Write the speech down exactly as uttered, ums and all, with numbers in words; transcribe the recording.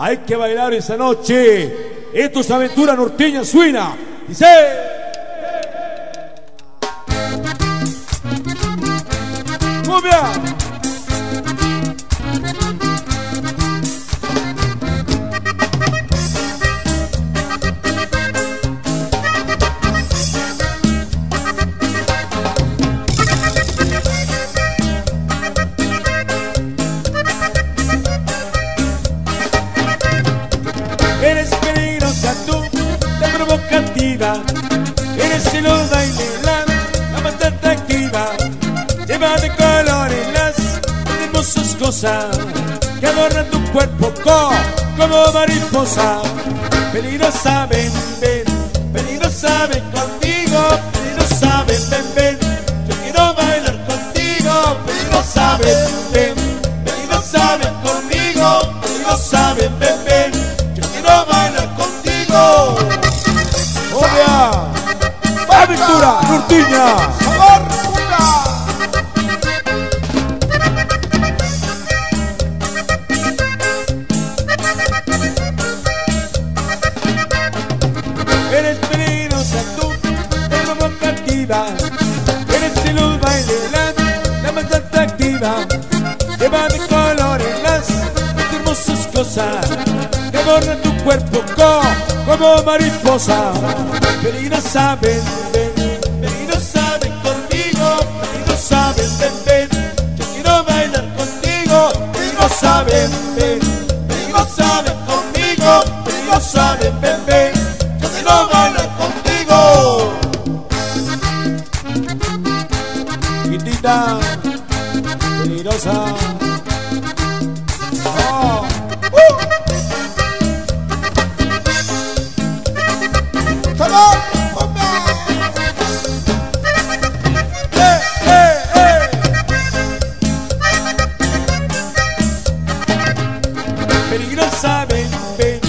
Hay que bailar esa noche. Esto es Aventura Norteña Suena. Dice... ¡Cumbia! Eres peligrosa tú, tan provocativa. Eres celosa y melán, la más atractiva. Lleva de colores las hermosas cosas que adornan tu cuerpo co, como mariposa. Peligrosa, ven, ven, peligrosa, ven contigo. Peligrosa, ven, ven, ven, yo quiero bailar contigo. Peligrosa, ven, ven, peligrosa, ven conmigo. Peligrosa, ven, ven, ven, quiero bailar contigo. ¡Obvia! ¡Aventura Norteña! ¡Sabor, puta! Eres peligrosa tú, tan provocativa. Eres celosa bailar, la más atractiva. Lleva de colores las más hermosas cosas que adornan tu cuerpo co, como mariposa. Peligrosa, ven, ven, peligrosa, ven conmigo. Peligrosa, ven, ven, ven, yo quiero bailar contigo. Peligrosa, ven, ven, peligrosa, ven conmigo. Peligrosa, ven, ven, ven, yo quiero bailar contigo. Chiquitita, peligrosa. Oh. ¡Sabor! ¡Eh, eh, eh! Peligrosa, ven, ven,